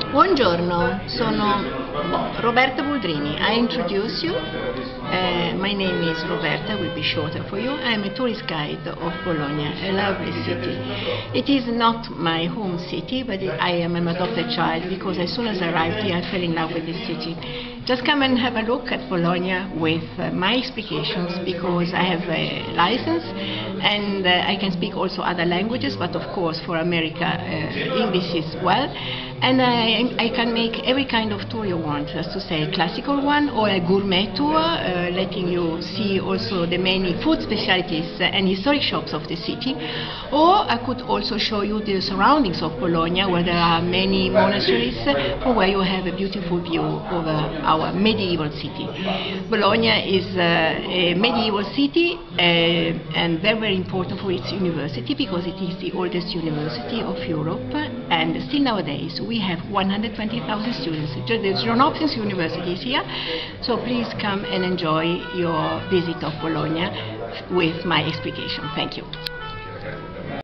Buongiorno, sono Roberta Boldrini. I introduce you. My name is Roberta, will be shorter for you. I am a tourist guide of Bologna, a lovely city. It is not my home city, but I am an adopted child because as soon as I arrived here, I fell in love with this city. Just come and have a look at Bologna with my explications because I have a license and I can speak also other languages, but of course for America English is well. And I can make every kind of tour you want, just to say a classical one or a gourmet tour, letting you see also the many food specialties and historic shops of the city. Or I could also show you the surroundings of Bologna, where there are many monasteries, or where you have a beautiful view over our medieval city. Bologna is a medieval city and very, very important for its university because it is the oldest university of Europe, and still nowadays we have 120,000 students. The John Hopkins University is here, so please come and enjoy your visit of Bologna with my explication. Thank you.